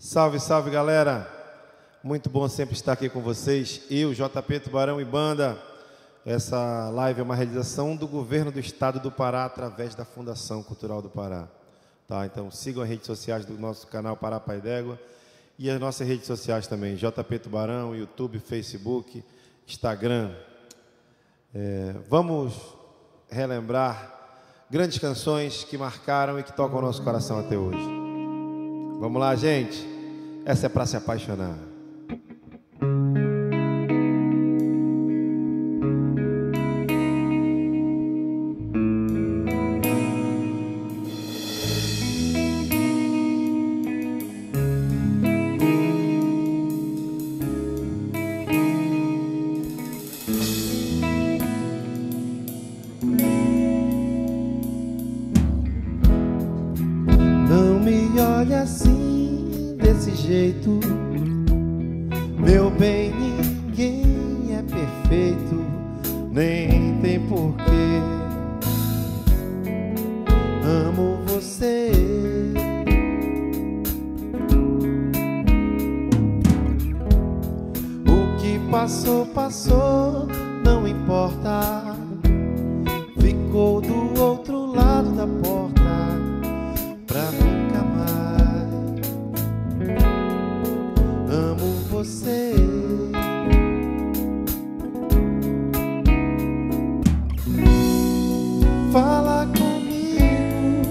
Salve, salve, galera! Muito bom sempre estar aqui com vocês. Eu, JP Tubarão e Banda. Essa live é uma realização do Governo do Estado do Pará através da Fundação Cultural do Pará. Tá? Então sigam as redes sociais do nosso canal Pará Pai d'Égua e as nossas redes sociais também, JP Tubarão, YouTube, Facebook, Instagram. Vamos relembrar grandes canções que marcaram e que tocam o nosso coração até hoje. Vamos lá, gente? Essa é pra se apaixonar. Não me olhe assim, desse jeito, meu bem, ninguém é perfeito, nem tem porquê. Amo você. O que passou, passou, não importa. Ficou do outro lado da porta pra nunca mais. Amo você. Fala comigo,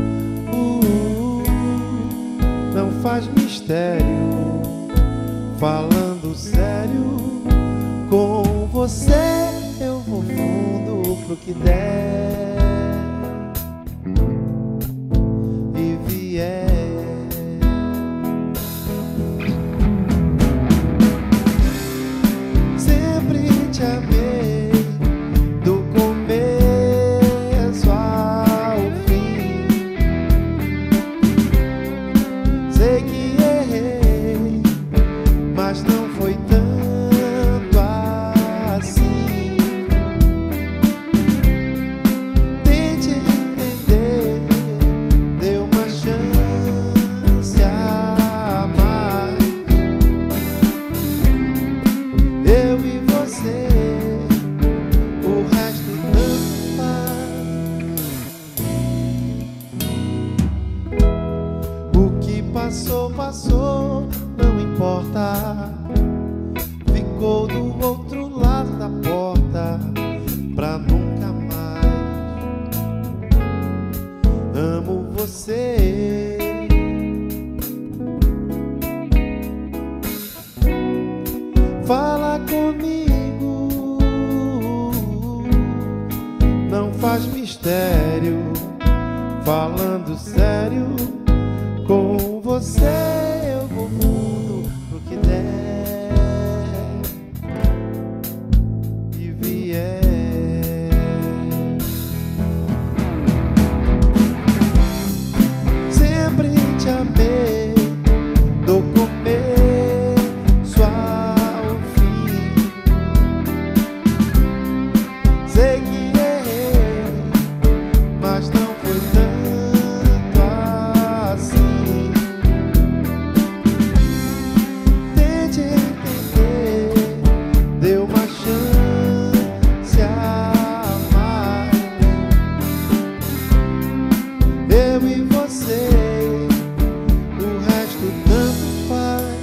não faz mistério. Falando sério, com você eu vou fundo pro que der e vier. Sempre te amei, do começo ao fim. Sei que errei, mas não foi tanto assim. Tente entender, dê uma chance a mais. Eu e você, o resto tanto faz. O que passou, passou, não importa. Ficou do outro lado da porta pra nunca mais. Amo você. Fala comigo, não faz mistério. Falando sério, com você eu vou mundo pro que der e vier. Sempre te amei, do começo ao fim. Sei que errei, mas não foi tanto assim. Tente entender, dê uma chance a mais. Eu e você, o resto tanto faz.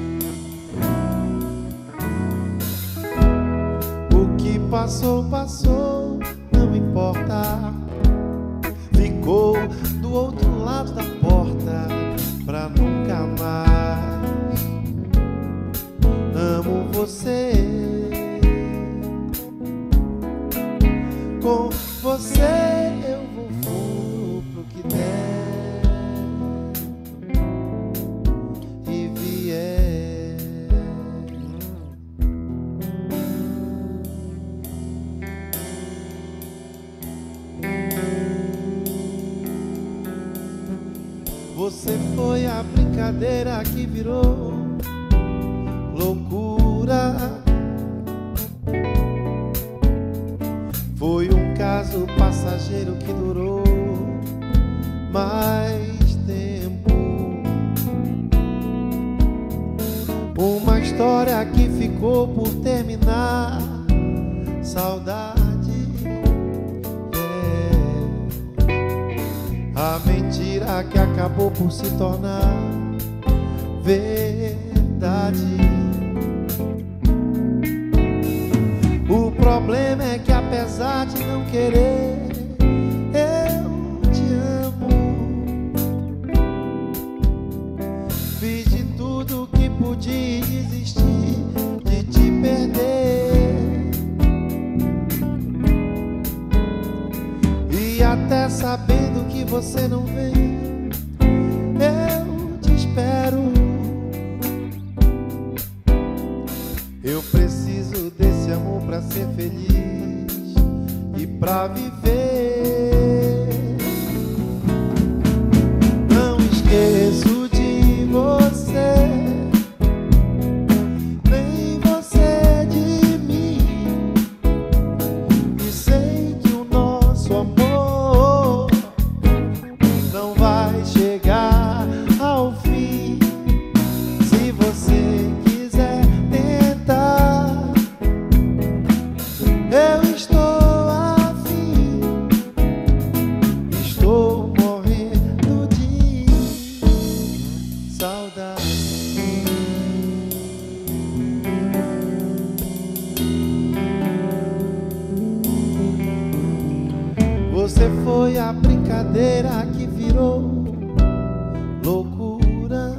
O que passou, passou, não importa. Ficou do outro lado da porta pra nunca mais. Amo você. Com você eu vou fundo pro que der e vier. Você foi a brincadeira que virou loucura. Foi um caso passageiro que durou mais tempo. história que ficou por terminar. Saudade, a mentira que acabou por se tornar verdade. O problema é que apesar de não querer, eu te amo. Fiz de tudo que pude e desisti de te perder. E até sabendo que você não vem, eu te espero. Eu preciso desse amor pra ser feliz e pra viver. Não esqueço de você, nem você de mim. E sei que o nosso amor não vai chegar ao fim. Se você quiser tentar, eu estou afim. Estou morrendo de saudade. Você foi a brincadeira que virou loucura.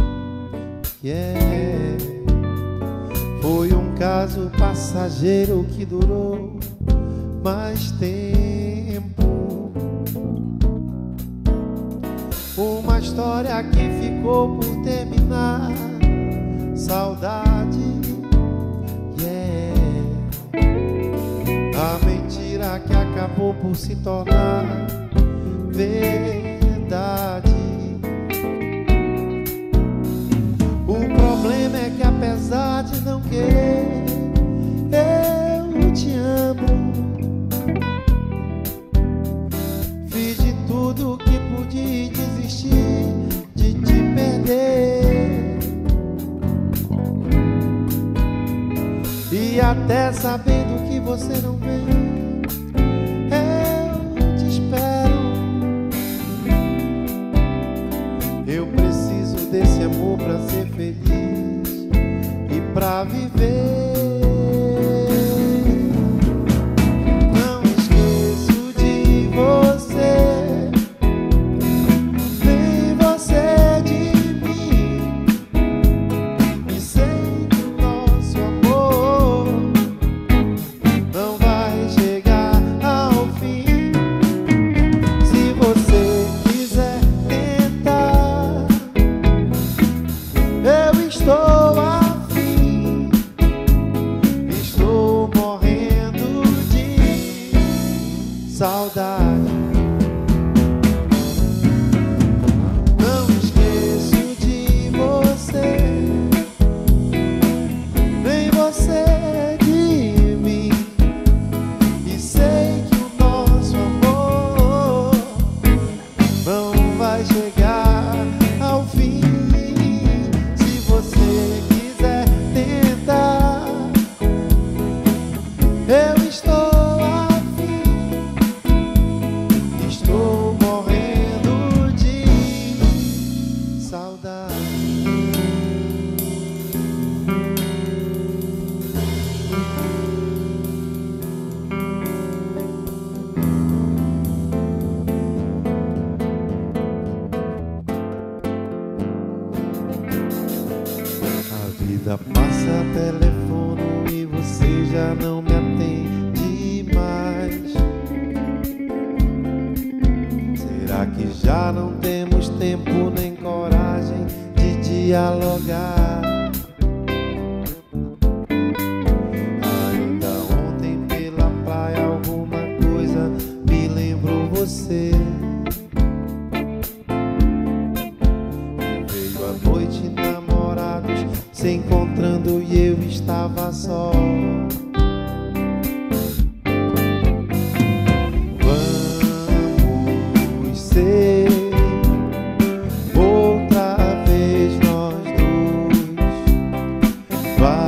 Foi um caso passageiro que durou mais tempo. Uma história que ficou por terminar. Saudade, a mentira que acabou por se tornar verdade. O problema é que apesar de não querer, eu te amo. Fiz de tudo que pude desistir de te perder. E até sabendo que você não vem, eu te espero. Eu preciso desse amor pra ser feliz e pra viver. Não esqueço de você, nem você de mim. E sei que o nosso amor não vai chegar ao fim. Se você quiser tentar, eu estou afim. Estou morrendo de saudade. Não esqueço de você, nem você de mim. E sei que o nosso amor não vai chegar ao fim. Se você quiser tentar, eu estou afim. Estou morrendo de saudade. A vida passa, telefono e você já não me atende mais. Será que já não temos tempo nem coragem de dialogar? Ainda ontem pela praia alguma coisa me lembrou você. Veio a noite, namorados se encontrando e eu estava só. Vamos ser outra vez nós dois.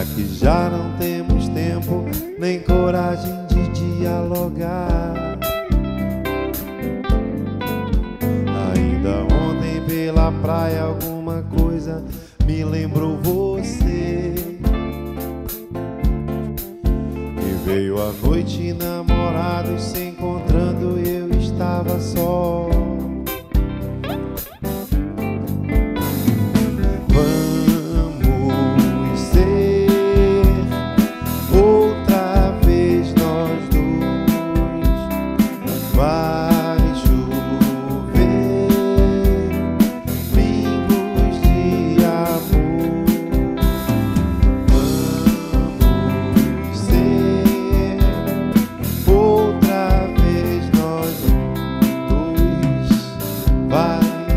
será que já não temos tempo nem coragem de dialogar? Ainda ontem pela praia alguma coisa me lembrou você. E veio a noite, namorados se encontrando, eu estava só. Vamos ser outra vez nós dois. Vai chover pingos de amor. Vamos ser outra vez nós dois. Vai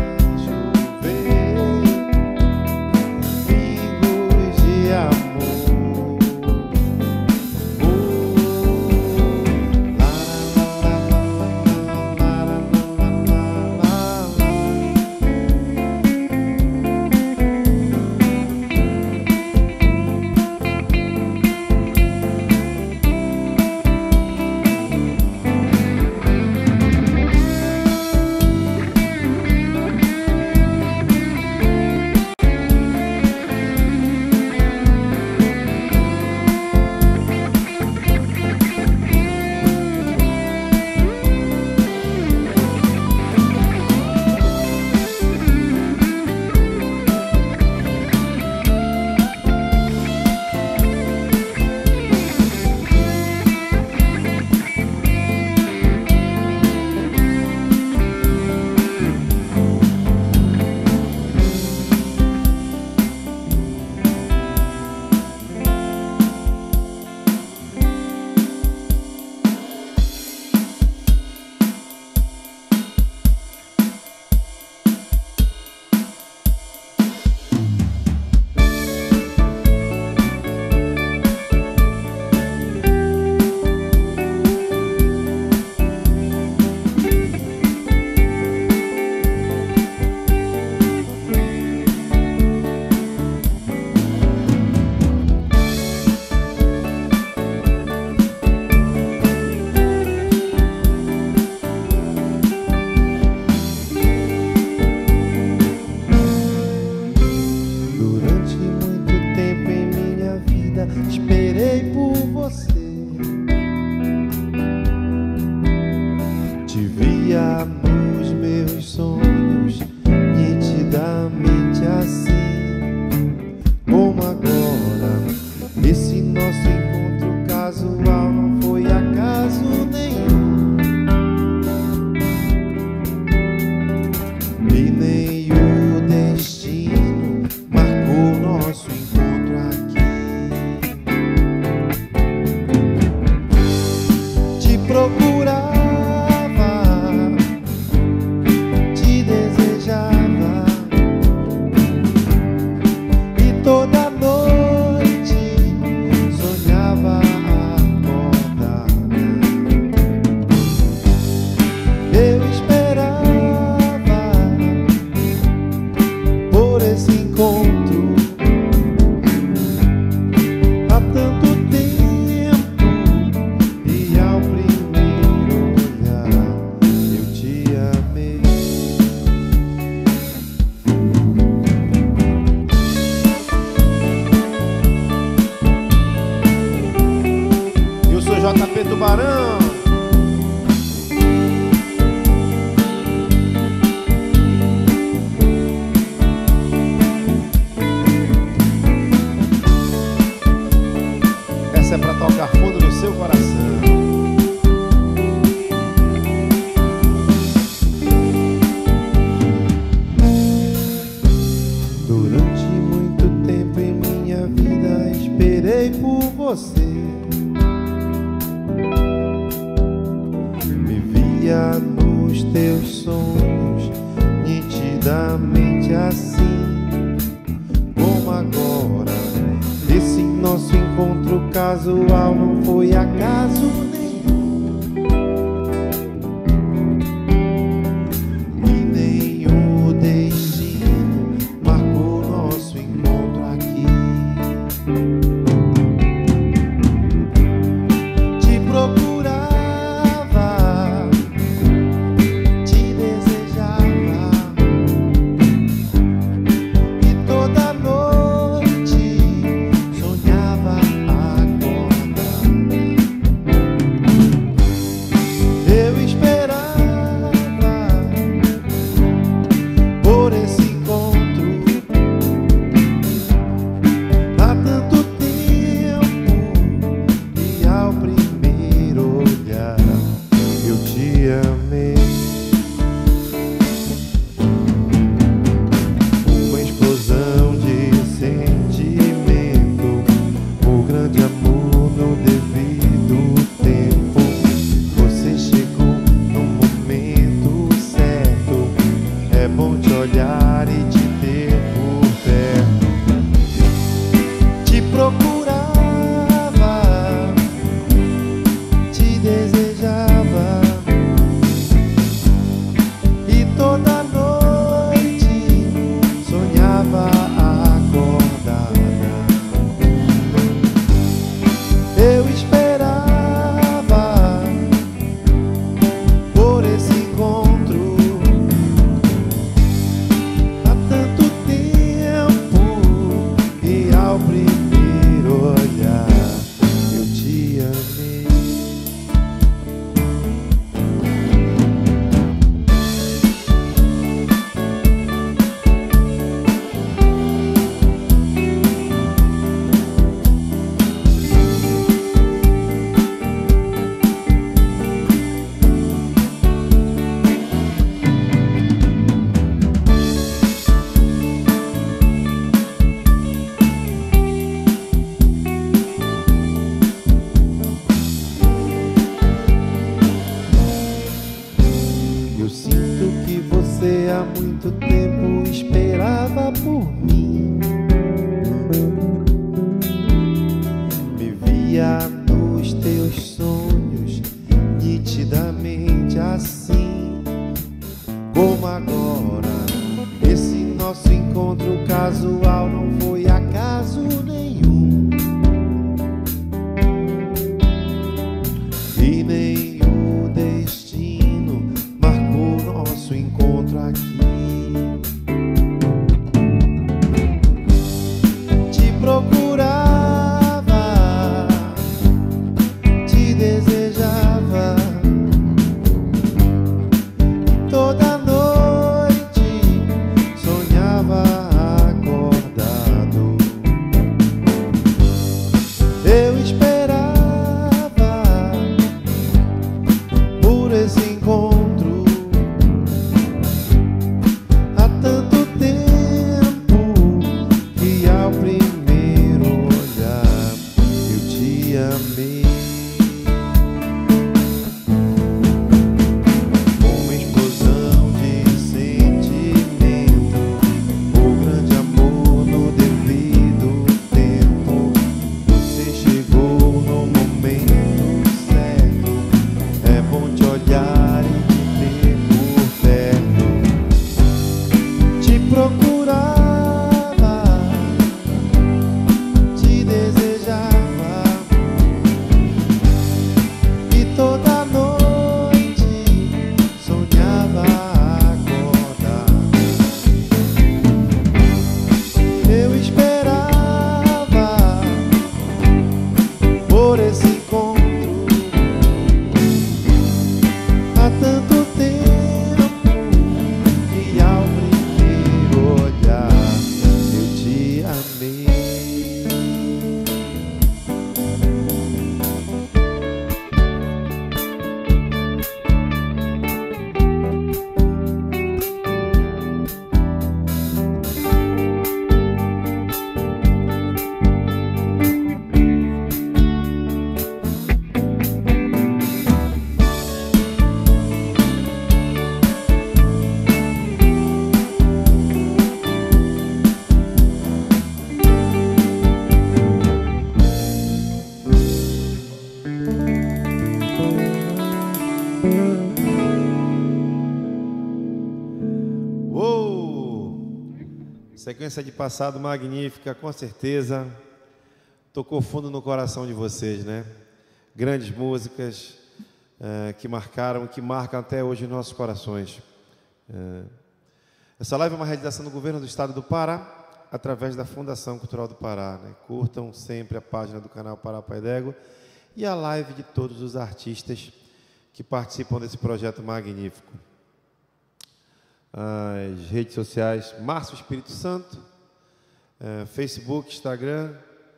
esperei por você. Te via nos meus sonhos, nitidamente assim. Como agora, esse nosso encontro casual não foi acaso nenhum, e nem o destino marcou nosso encontro aqui. Procurava, te desejava, e toda noite sonhava acordada. Eu esperava por esse encontro há tanto tempo, e ao JP Tubarão. Essa é pra tocar fundo no seu coração. Durante muito tempo em minha vida esperei por você. Nos teus sonhos, nitidamente assim. Como agora, esse nosso encontro casual não foi acaso nenhum, e nem o destino marcou nosso encontro aqui. ao primeiro olhar eu te amei. Eu sinto que você há muito tempo esperava por mim. Me via nos teus sonhos, nitidamente assim como agora. Esse nosso encontro casual não foi acaso nenhum, e nem o destino marcou nosso encontro aqui. Te procurava, te desejava, toda noite sonhava acordado. Eu esperava por esse encontro há tanto tempo, que ao primeiro olhar eu te amei. Uma explosão de sentimento, o grande amor no devido tempo. Você chegou no momento certo, é bom te olhar e te ter por perto. Te procurava, te desejava, e toda noite sonhava acordar. Eu esperava por esse encontro há tanto tempo, que ao primeiro olhar eu te amei. Uou! Sequência de passado magnífica, com certeza tocou fundo no coração de vocês, né? Grandes músicas que marcaram, que marcam até hoje nossos corações. Essa live é uma realização do Governo do Estado do Pará, através da Fundação Cultural do Pará, né? Curtam sempre a página do canal Pará Pai d'Égua e a live de todos os artistas que participam desse projeto magnífico. As redes sociais: Márcio Espírito Santo, Facebook, Instagram,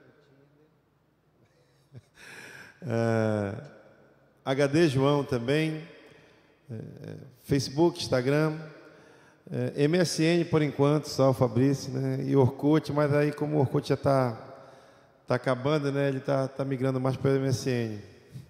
HD João também, Facebook, Instagram, MSN por enquanto, só o Fabrício, né? E Orkut, mas aí como o Orkut já está acabando, né? Ele está migrando mais para o MSN.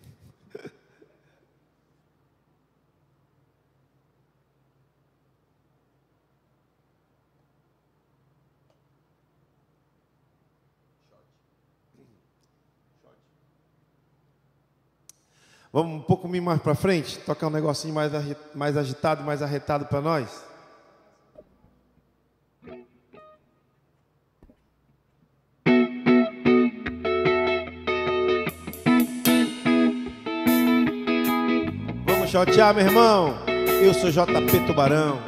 Vamos um pouco mais para frente, tocar um negocinho mais agitado, mais arretado para nós. Vamos chotear, meu irmão. Eu sou JP Tubarão.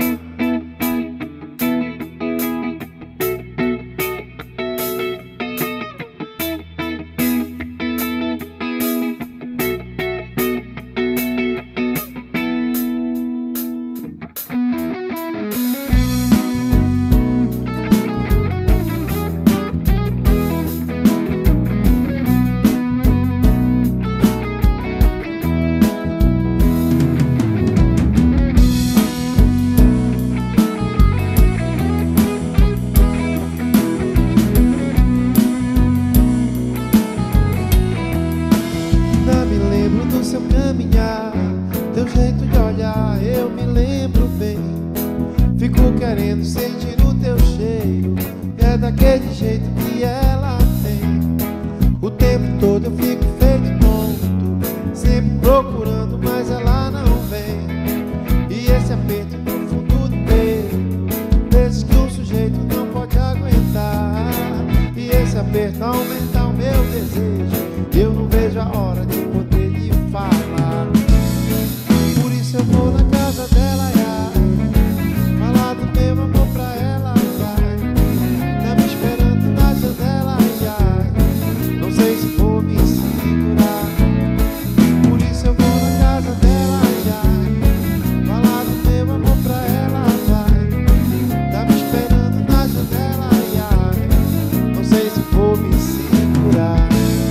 jeito que ela tem. O tempo todo eu fico feito tonto, sempre procurando, mas ela não vem. E esse aperto no fundo do peito, desde que um sujeito não pode aguentar. E esse aperto aumenta o meu desejo, eu não vejo a hora de poder lhe falar. Por isso eu vou na casa dela, falar do meu amor pra ela, tá me esperando na janela, não sei se vou me segurar. Por isso eu vou na casa dela, falar do meu amor pra ela, tá me esperando na janela, não sei se vou me segurar.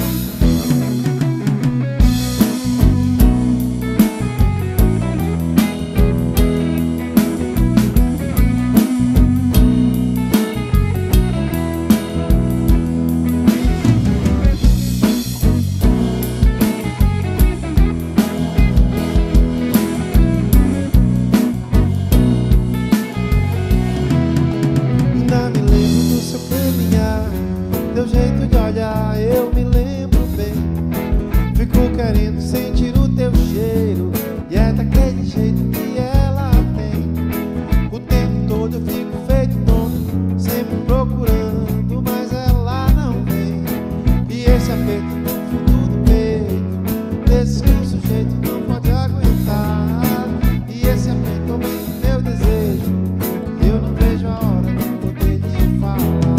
Teu jeito de olhar eu me lembro bem. Fico querendo sentir o teu cheiro, e é daquele jeito que ela tem. O tempo todo eu fico feito tonto, sempre procurando, mas ela não vem. E esse aperto no fundo do peito, desses que o sujeito não pode aguentar. E esse aperto aumenta o meu desejo, eu não vejo a hora de poder lhe falar.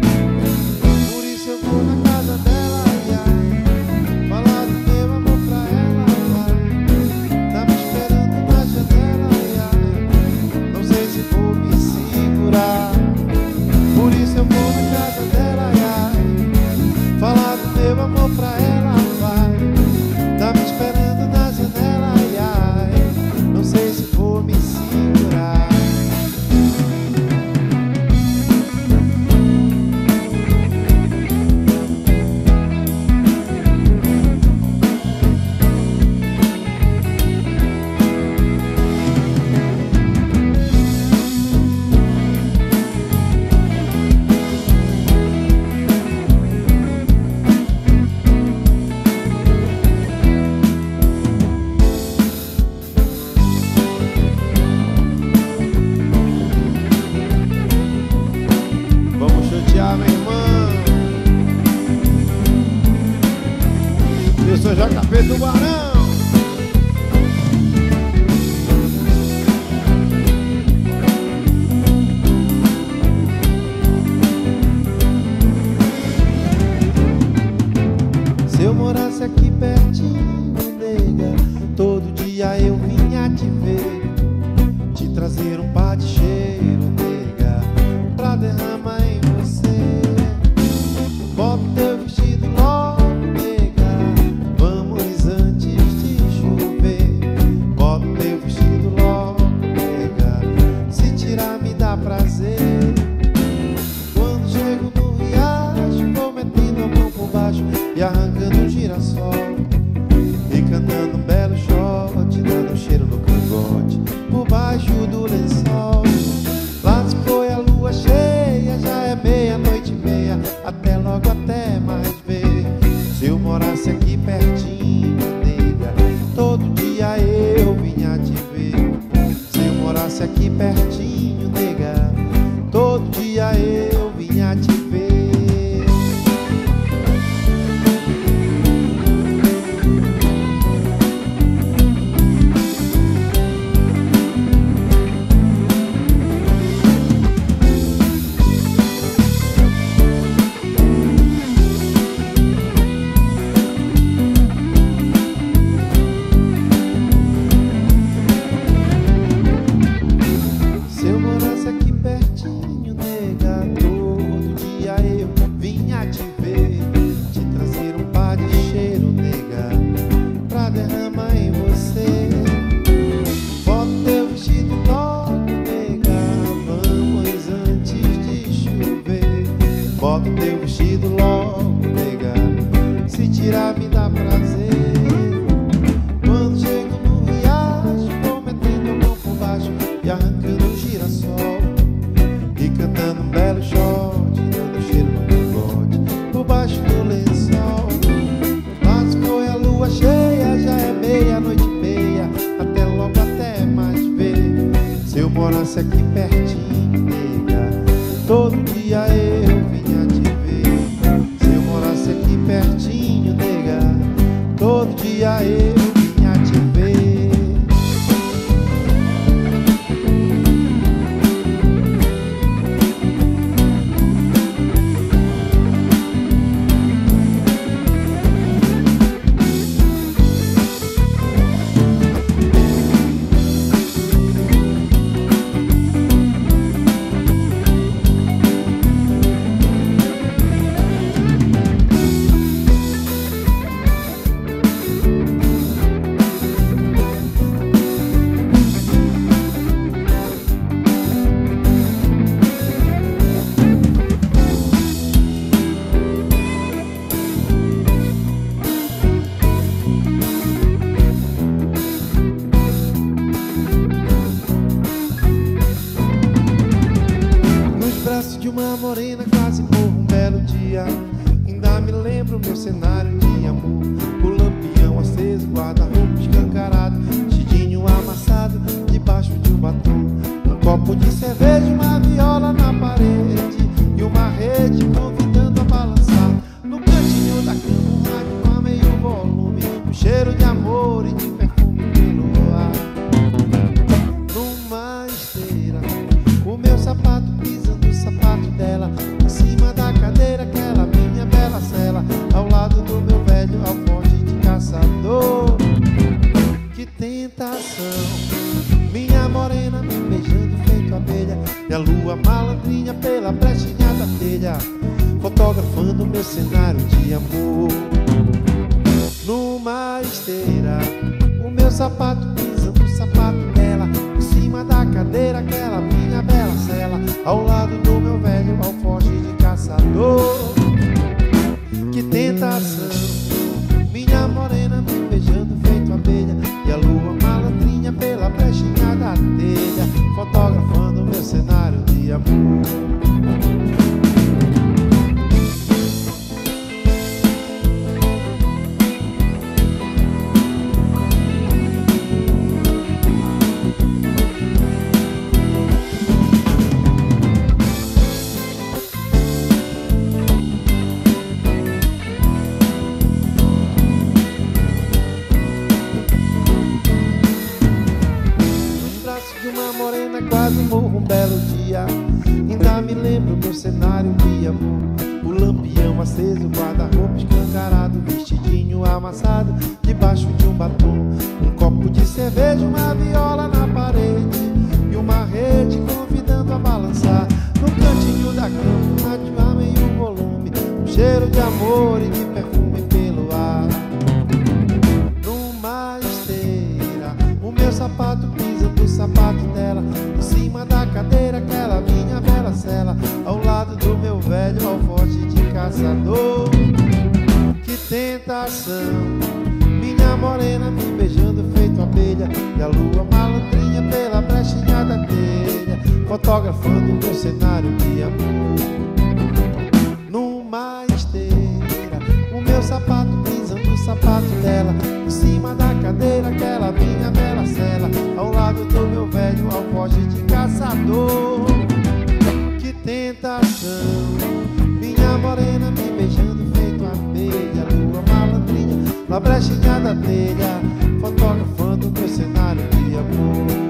Eu vou na casa dela, falar do meu amor pra ela, tá me esperando na janela, não sei se vou me segurar. Por isso eu vou na casa dela, falar do meu amor pra ela, tá me esperando na janela, não sei se vou me segurar. Minha irmã, eu sou JP Tubarão. Se eu morasse aqui pertinho, nega, todo dia eu vinha te ver, te trazer um par de cheiro, nega, pra derramar em você. Bota teu vestido logo, nega, vamos antes de chover. Bota teu vestido logo, nega, se tirar me dá prazer. Quando chego no riacho, vou metendo a mão por baixo e arrancando um girassol, e cantando um belo shot, dando um cheiro no cangote, por baixo do lençol. Lá se foi a lua cheia, já é meia-noite e meia, até logo, até mais ver. Se eu morasse aqui pertinho, nega, todo dia eu vinha te ver. Se eu morasse aqui pertinho, nega, todo dia eu vinha te ver. Bota o teu vestido logo, nega, se tirar me dá prazer. Quando chego no riacho, vou metendo a mão por baixo e arrancando um girassol, e cantando um belo shot, dando cheiro no cangote. morasse aqui pertinho, nega, todo dia eu vinha te ver. Se eu morasse aqui pertinho, nega, todo dia eu vinha te ver. De uma morena quase morro um belo dia. Ainda me lembro meu cenário de amor. O lampião aceso, guarda-roupa escancarado, vestidinho amassado debaixo de um batom. Um copo de cerveja, uma viola na parede e uma rede convidando a balançar. No cantinho da cama um rádio a meio volume, um cheiro de amor e de perfume pelo ar. Numa esteira, o meu sapato pisando o sapato dela, em cima da cadeira, aquela minha bela cela, ao lado do meu velho alforje de caçador. Que tentação, minha morena me beijando feito abelha, e a lua malandrinha pela brechinha da telha, fotografando meu cenário de amor. Numa esteira, o meu sapato pisando o sapato dela, em cima da cadeira, aquela minha bela cela, ao lado do meu velho alforje de caçador. Que tentação, minha morena me beijando feito abelha, e a lua malandrinha pela brechinha da telha, fotografando meu cenário de amor. Quase morro um belo dia. Ainda me lembro meu cenário de amor. O lampião aceso, guarda-roupa escancarado, vestidinho amassado debaixo de um batom. Um copo de cerveja, uma viola na parede e uma rede convidando a balançar. No cantinho da cama, um rádio a meio volume, um cheiro de amor e de perfume pelo ar. Numa esteira, o meu sapato pisando o sapato dela, em cima da cadeira, aquela minha bela cela, ao lado do meu velho alforje de caçador. Que tentação, minha morena me beijando feito abelha, e a lua malandrinha pela brechinha da telha, fotografando meu cenário de amor. Numa esteira, o meu sapato pisando o sapato dela, em cima da cadeira, aquela minha bela cela, ao lado do meu velho alforje de caçador. Que tentação, minha morena me beijando feito abelha, lua malandrinha na brechinha da telha, fotografando meu cenário de amor.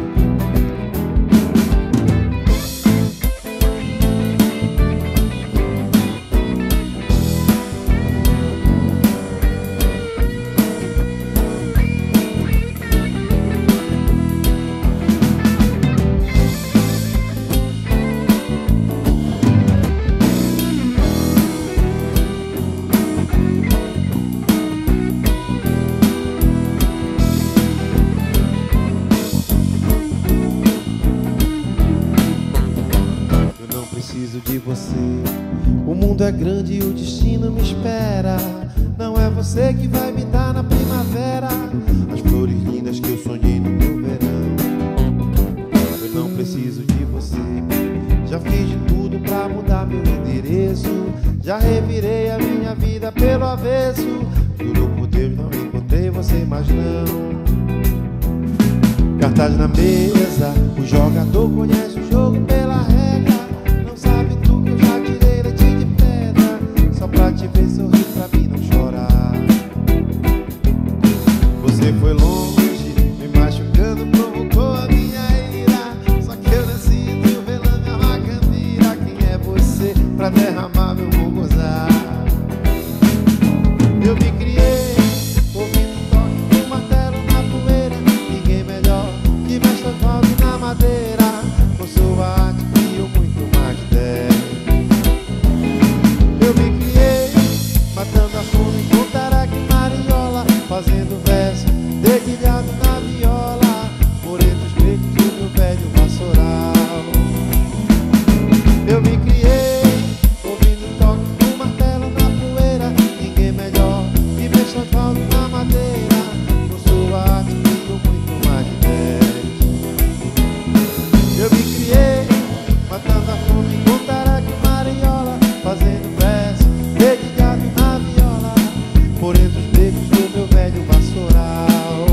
De você, o mundo é grande e o destino me espera. Não é você que vai me dar na primavera as flores lindas que eu sonhei no meu verão. Eu não preciso de você, já fiz de tudo pra mudar meu endereço, já revirei a minha vida pelo avesso. Juro por Deus, não encontrei você mais não. Cartaz na mesa, o jogador conhece o jogo pela regra. Não sabe tu que eu já tirei leite de pedra, só pra te ver sorrir, pra mim não chorar. Você foi longe, me machucando, provocou a minha ira. Só que eu nasci do velame, a macandira. Quem é você pra derramar meu vou gozar? Eu me criei ouvindo o toque do martelo na poeira. Ninguém melhor que mexe Oswaldo na madeira. Com sua arte criou muito mais de 10. Eu me criei matando a fome com tareca e mariola, fazendo verso dedilhado na viola, por entre os peitos do meu velho vassoural. Eu me criei ouvindo o toque do martelo na poeira. Ninguém melhor que mexe Oswaldo na madeira. Com sua arte criou muito mais de 10. Eu me criei matando a fome com tareca e mariola, fazendo verso dedilhado na viola, por entre os becos do meu velho vassoural.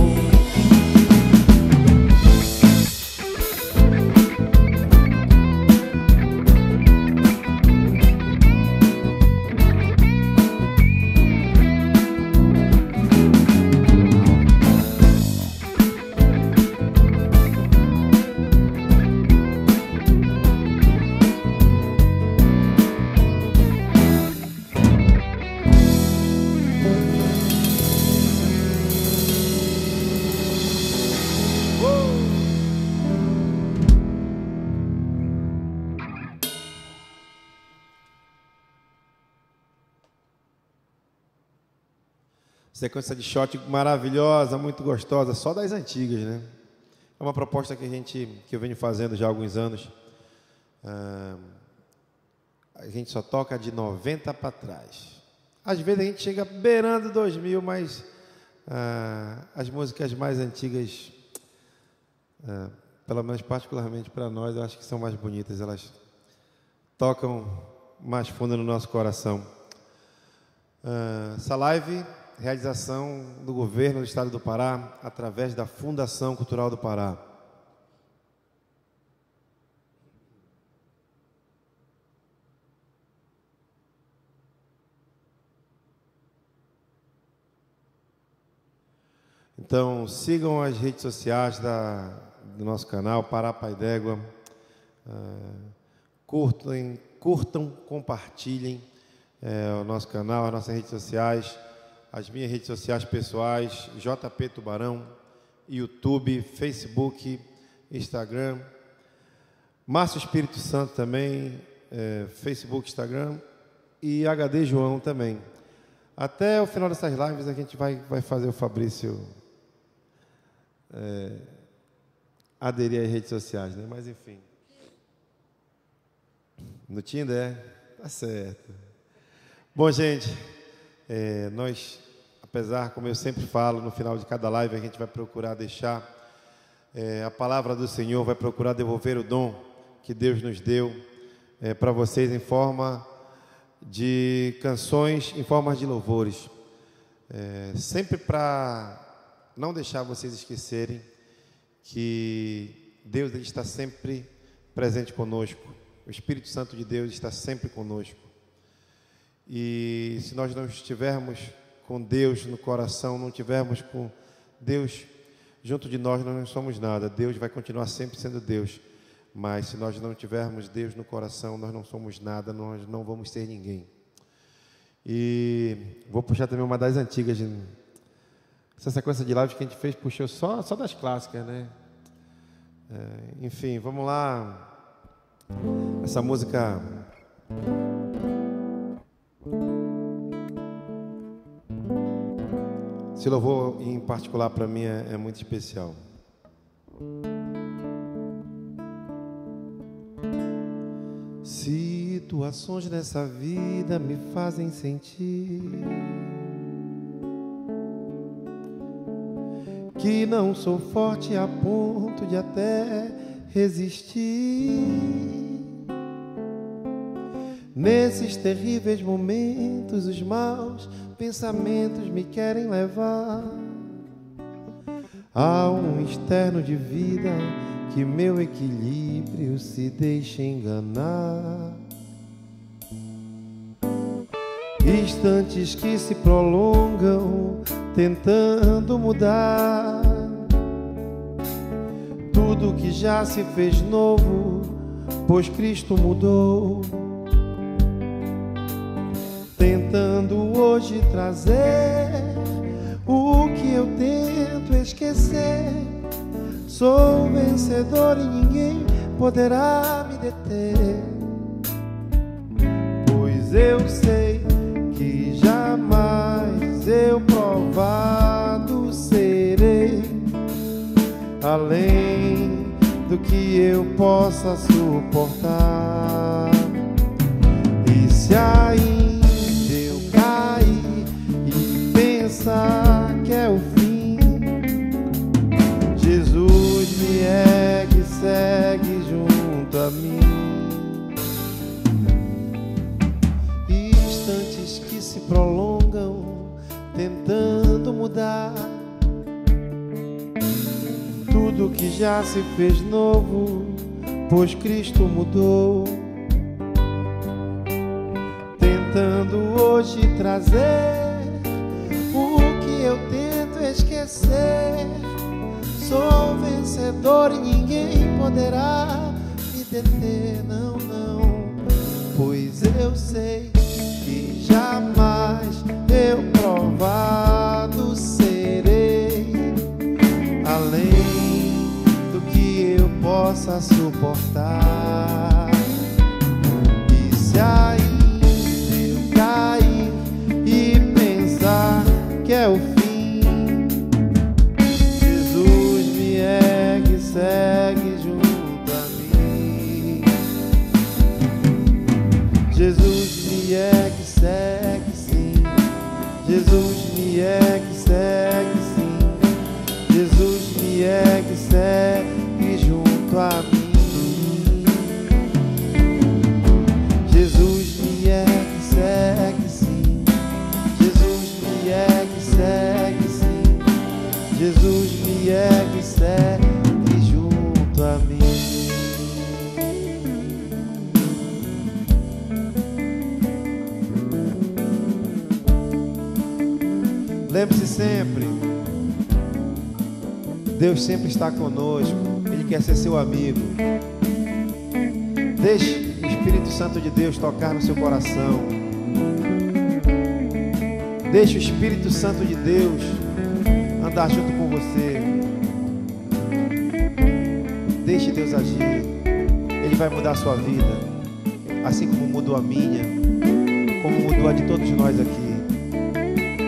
Sequência de shot maravilhosa, muito gostosa, só das antigas, né? É uma proposta que eu venho fazendo já há alguns anos. A gente só toca de 90 para trás. Às vezes a gente chega beirando 2000, mas as músicas mais antigas, pelo menos particularmente para nós, eu acho que são mais bonitas. Elas tocam mais fundo no nosso coração. Essa live, realização do governo do estado do Pará, através da Fundação Cultural do Pará. Então, sigam as redes sociais do nosso canal, Pará Pai d'Égua. Curtam, compartilhem o nosso canal, as nossas redes sociais. As minhas redes sociais pessoais, JP Tubarão, YouTube, Facebook, Instagram. Márcio Espírito Santo também, Facebook, Instagram. E HD João também. Até o final dessas lives a gente vai fazer o Fabrício aderir às redes sociais, né? Mas enfim. No Tinder, tá certo. Bom, gente... nós, apesar, como eu sempre falo, no final de cada live a gente vai procurar deixar a palavra do Senhor, vai procurar devolver o dom que Deus nos deu para vocês em forma de canções, em forma de louvores, sempre para não deixar vocês esquecerem que Deus ele está sempre presente conosco, o Espírito Santo de Deus está sempre conosco. E se nós não estivermos com Deus no coração, não tivermos com Deus junto de nós, nós não somos nada. Deus vai continuar sempre sendo Deus. Mas se nós não tivermos Deus no coração, nós não somos nada, nós não vamos ser ninguém. E vou puxar também uma das antigas. Essa sequência de lives que a gente fez, puxou só das clássicas, né? Enfim, vamos lá. Essa música... Esse louvor, em particular, para mim é muito especial. Situações nessa vida me fazem sentir que não sou forte a ponto de até resistir. Nesses terríveis momentos, os maus pensamentos me querem levar Há um externo de vida que meu equilíbrio se deixa enganar. Instantes que se prolongam tentando mudar tudo que já se fez novo, pois Cristo mudou. Tentando hoje trazer o que eu tento esquecer. Sou vencedor e ninguém poderá me deter, pois eu sei que jamais eu provado serei, além do que eu possa suportar. E se ainda eu cair e pensar que é o fim, Jesus me ergue e segue junto a mim. Instantes que se prolongam tentando mudar tudo que já se fez novo, pois Cristo mudou. Tentando hoje trazer o que eu tento esquecer. Sou vencedor e ninguém poderá me deter, não, não. Pois eu sei que jamais eu provado serei, além do que eu possa suportar. E se ainda eu cair e pensar que é o fim, Jesus me ergue e segue junto a mim. Jesus me ergue e segue sim. Jesus me ergue e segue sim. Jesus me ergue e segue junto a mim. Jesus me ergue e segue sim. Jesus me ergue e segue sim. Jesus me ergue e segue junto a mim. Lembre-se sempre, Deus sempre está conosco, Ele quer ser seu amigo. Deixe o Espírito Santo de Deus tocar no seu coração. Deixe o Espírito Santo de Deus andar junto com você. Deixe Deus agir. Ele vai mudar a sua vida, assim como mudou a minha, como mudou a de todos nós aqui.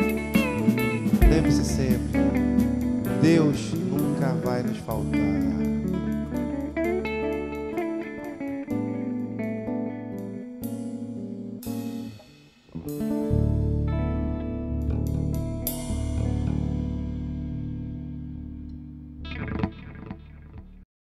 Lembre-se sempre, Deus nunca vai nos faltar.